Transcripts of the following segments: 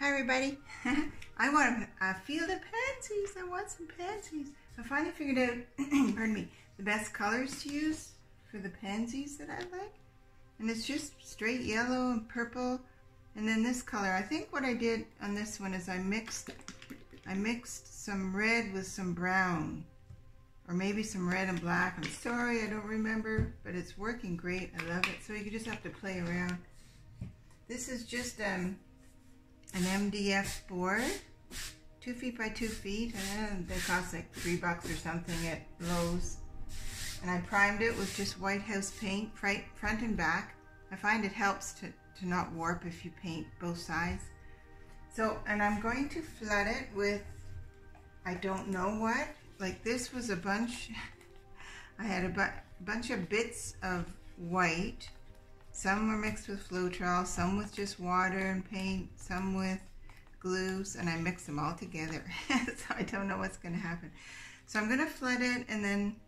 Hi everybody. I want a field of pansies. I want some pansies. I finally figured out, pardon me, the best colors to use for the pansies that I like. And it's just straight yellow and purple. And then this color, I think what I did on this one is I mixed some red with some brown. Or maybe some red and black. I'm sorry, I don't remember, but it's working great. I love it. So you just have to play around. This is just an MDF board, 2 feet by 2 feet. They cost like $3 or something at Lowe's. And I primed it with just white house paint, front and back. I find it helps to not warp if you paint both sides. So, and I'm going to flood it with, I don't know what. Like this was a bunch, I had a bunch of bits of white. Some were mixed with Floetrol, some with just water and paint, some with glues, and I mixed them all together. So I don't know what's going to happen. So I'm going to flood it, and then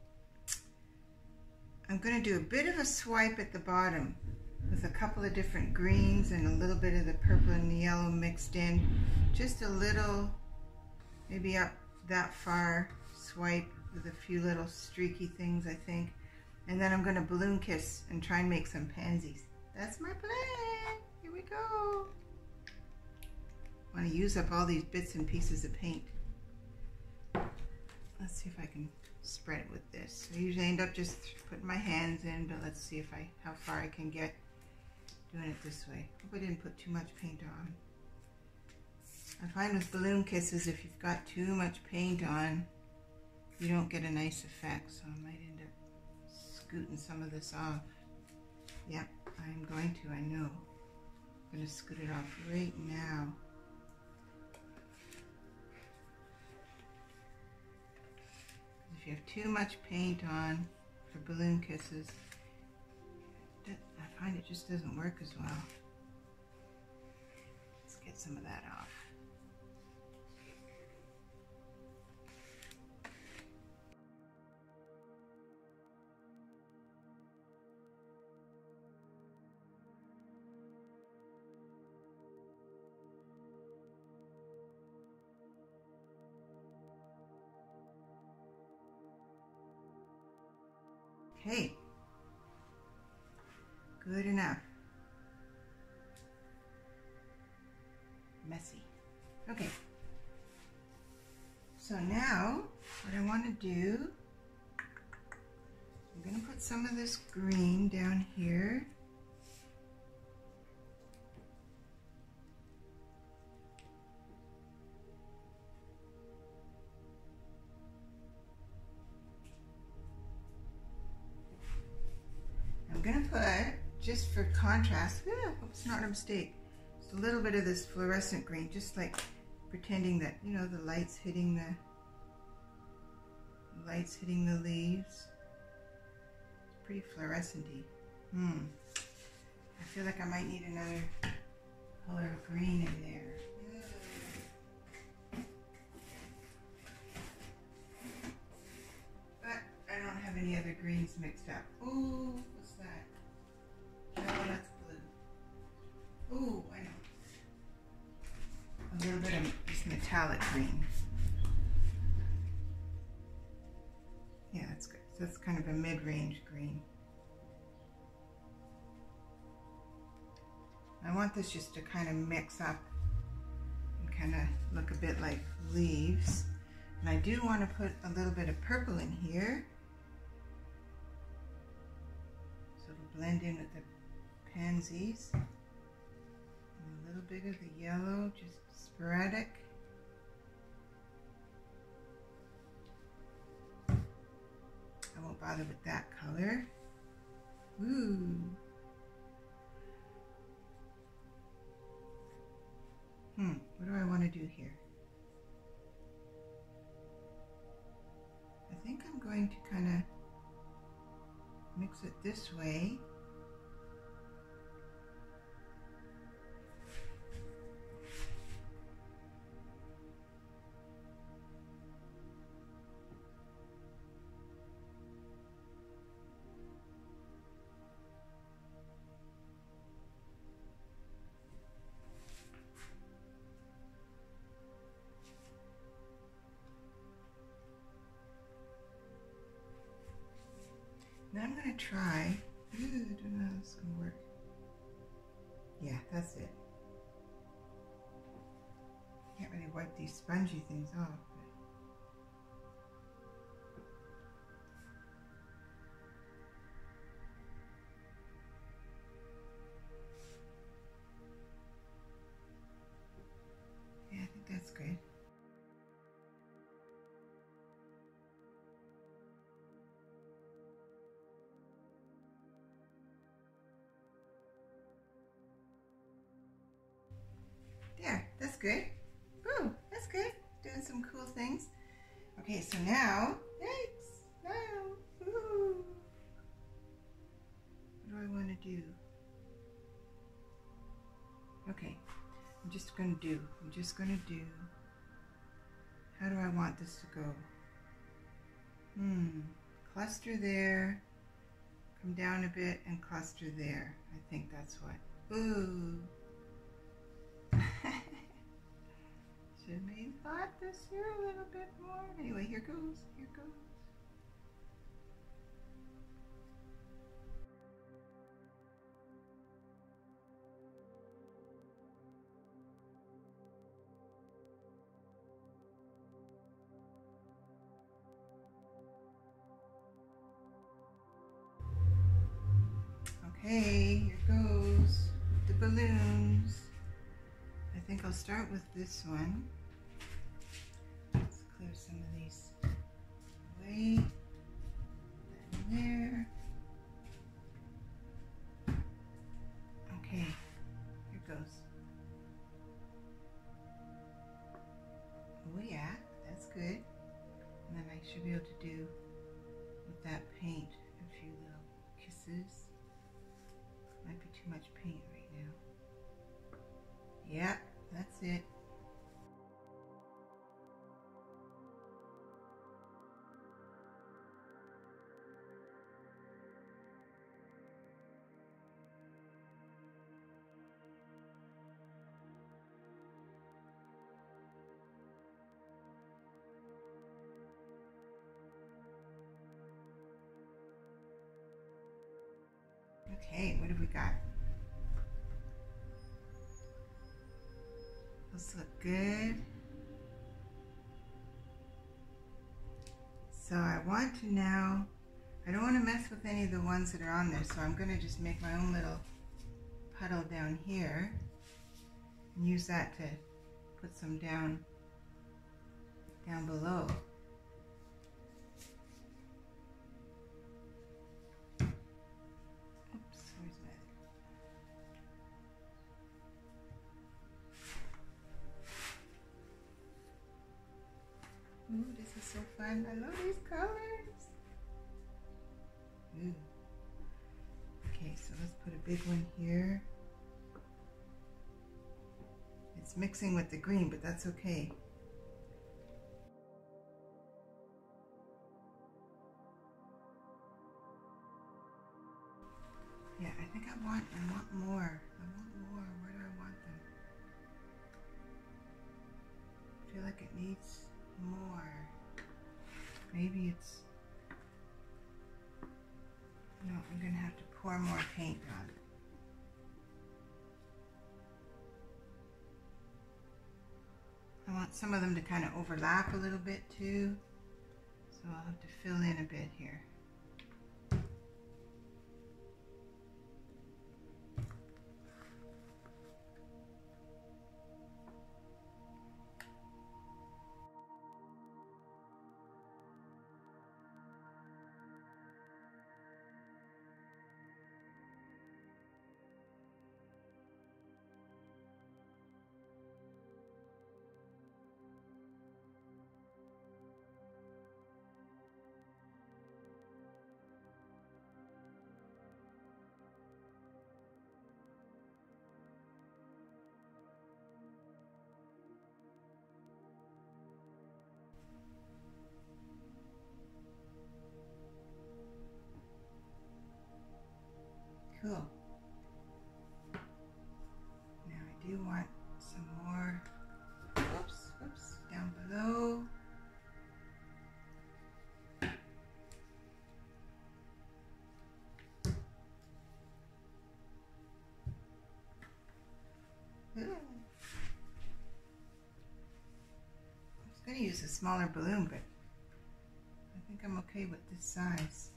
I'm going to do a bit of a swipe at the bottom with a couple of different greens and a little bit of the purple and the yellow mixed in. Just a little, maybe up that far swipe with a few little streaky things, I think. And then I'm going to balloon kiss and try and make some pansies. That's my plan. Here we go. I want to use up all these bits and pieces of paint. Let's see if I can spread it with this. I usually end up just putting my hands in, but let's see if how far I can get doing it this way. Hope I didn't put too much paint on. I find with balloon kisses, if you've got too much paint on, you don't get a nice effect, so I might end up scooting some of this off. Yep, I'm going to, I know. I'm going to scoot it off right now. If you have too much paint on for balloon kisses, I find it just doesn't work as well. Let's get some of that off. Okay, good enough. Messy. Okay, so now what I want to do, I'm going to put some of this green down here. I'm going to put, just for contrast, hope it's not a mistake, just a little bit of this fluorescent green, just like pretending that, you know, the light's hitting the leaves. It's pretty fluorescent-y. I feel like I might need another color of green in there. But I don't have any other greens mixed up. Ooh. That? No, that's blue. Ooh, I know. A little bit of this metallic green. Yeah, that's good. So that's kind of a mid-range green. I want this just to kind of mix up and kind of look a bit like leaves. And I do want to put a little bit of purple in here. Blend in with the pansies. And a little bit of the yellow, just sporadic. I won't bother with that color. Ooh. What do I want to do here? I think I'm going to kind of mix it this way. Now I'm going to try. I don't know how this is going to work. Yeah, that's it. Can't really wipe these spongy things off. Yeah, I think that's good. There, that's good. Ooh, that's good. Doing some cool things. Okay, so now, yikes, now, ooh. What do I want to do? Okay, I'm just going to do, how do I want this to go? Cluster there, come down a bit and cluster there. I think that's what, ooh. Should have made thought this here a little bit more. Anyway, here goes, here goes. Okay, here goes the balloons. I think I'll start with this one. Let's clear some of these away. That in there. Okay, here goes. Oh yeah, that's good. And then I should be able to do with that paint a few little kisses. Might be too much paint right now. Yeah, that's it. Okay, what have we got? Those look good. So I want to now, I don't want to mess with any of the ones that are on there, so I'm going to just make my own little puddle down here and use that to put some down below. Ooh, this is so fun. I love these colors. Ooh. Okay, so let's put a big one here. It's mixing with the green, but that's okay. Yeah, I think I want more. I want more. Where do I want them? I feel like it needs more. Maybe it's, no, I'm gonna have to pour more paint on. I want some of them to kind of overlap a little bit too, so I'll have to fill in a bit here. Cool. Now I do want some more, oops, down below. a smaller balloon, but I think I'm okay with this size.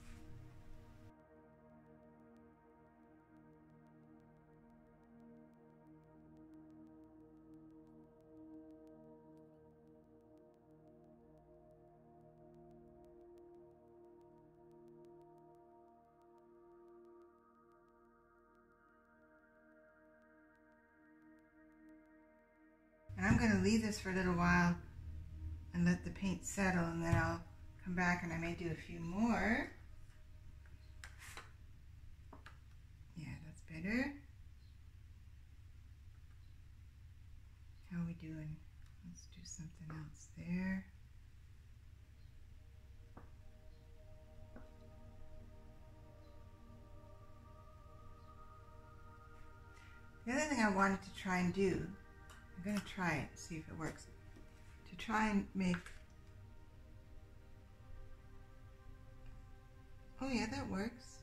And I'm going to leave this for a little while and let the paint settle, and then I'll come back and I may do a few more. Yeah, that's better. How are we doing? Let's do something else there. The other thing I wanted to try and do, I'm going to try it, see if it works, to try and make, oh yeah, that works,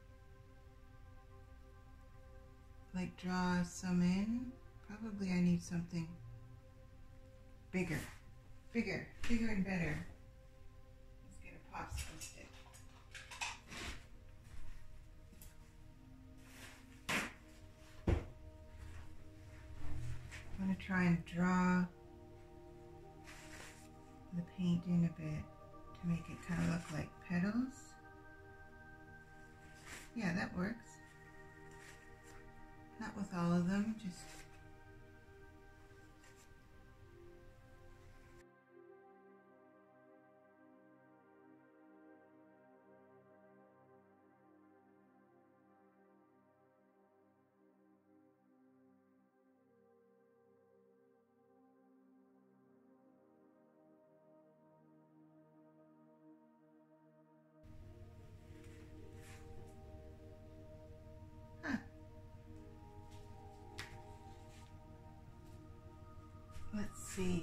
like draw some in. Probably I need something bigger and better. Let's get a popsicle stick. I'm going to try and draw the paint in a bit to make it kind of look like petals. Yeah, that works. Not with all of them, just let's see.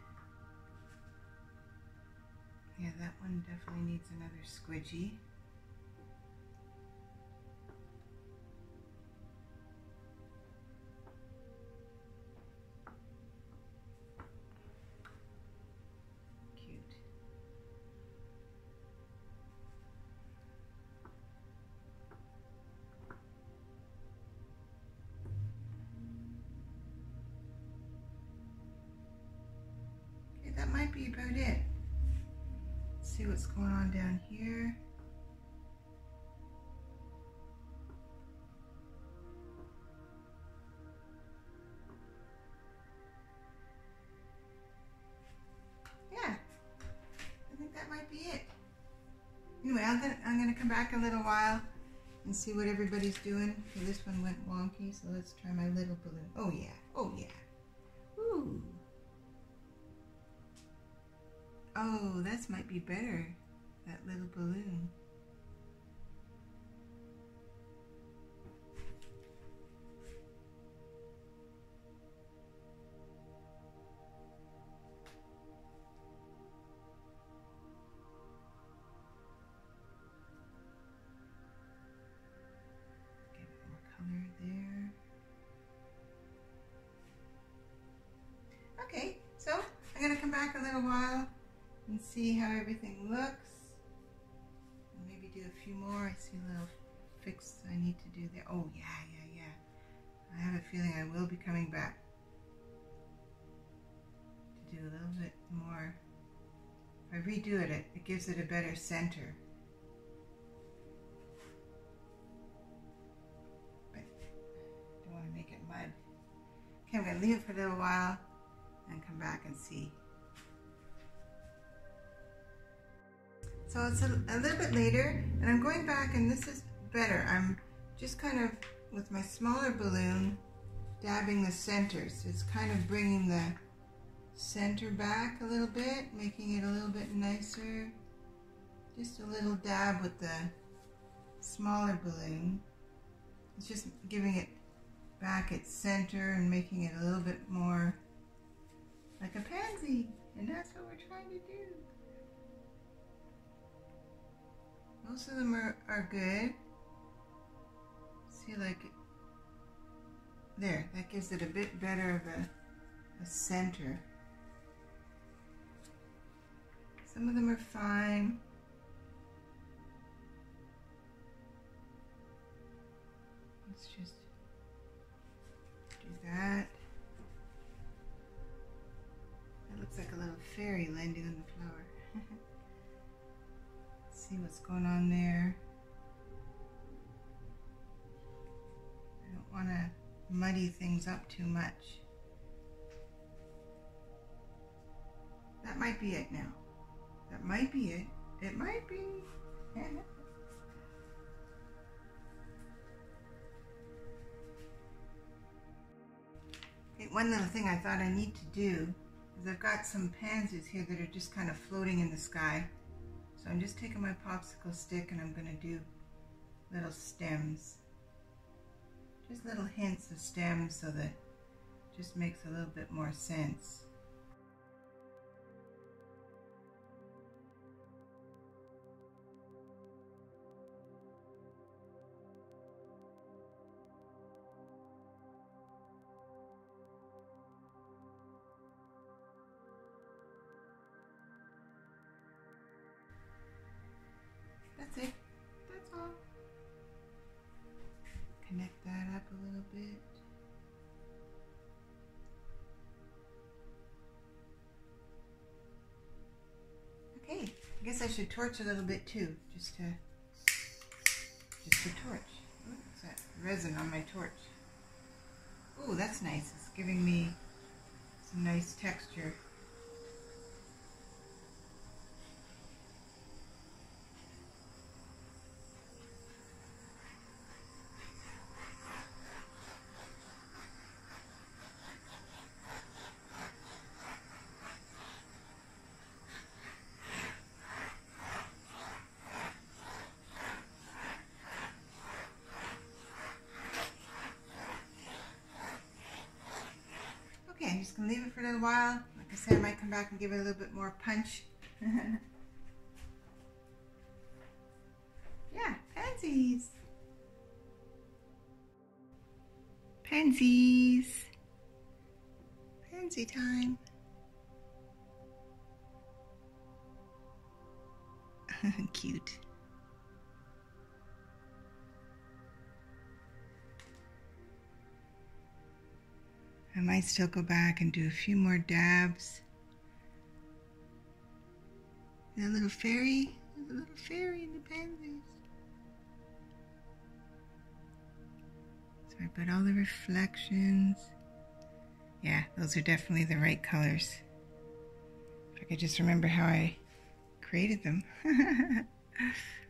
Yeah, that one definitely needs another squidgy. Cute. Okay, that might be about it. See what's going on down here. Yeah, I think that might be it. Anyway, I'm gonna come back in a little while and see what everybody's doing. Okay, this one went wonky, so let's try my little balloon. Oh yeah, oh yeah. Ooh. Oh, that might be better, that little balloon. Get more color there. Okay, so I'm going to come back a little while and see how everything looks. And maybe do a few more. I see a little fix I need to do there. Oh yeah. I have a feeling I will be coming back to do a little bit more. If I redo it, it gives it a better center. But I don't want to make it mud. Okay, I'm going to leave it for a little while and come back and see. So it's a little bit later, and I'm going back, and this is better. I'm just kind of, with my smaller balloon, dabbing the centers. It's kind of bringing the center back a little bit, making it a little bit nicer. Just a little dab with the smaller balloon. It's just giving it back its center and making it a little bit more like a pansy, and that's what we're trying to do. Most of them are good. See, like, there, that gives it a bit better of a center. Some of them are fine. Let's just do that. That looks like a little fairy landing on the flower. Let's see what's going on there. I don't want to muddy things up too much. That might be it now. That might be it. It might be. Okay, one little thing I thought I need to do is I've got some pansies here that are just kind of floating in the sky. So I'm just taking my popsicle stick and I'm going to do little stems. Just little hints of stems so that it just makes a little bit more sense. That's it. That's all. Connect that up a little bit. Okay, I guess I should torch a little bit too, just to torch. What's that? Resin on my torch. Oh, that's nice. It's giving me some nice texture. Okay, I'm just going to leave it for a little while. Like I said, I might come back and give it a little bit more punch. Yeah, pansies. Pansies. Pansy time. Cute. I might still go back and do a few more dabs. That little fairy, there's a little fairy in the pansies. Sorry about all the reflections. Yeah, those are definitely the right colors. If I could just remember how I created them.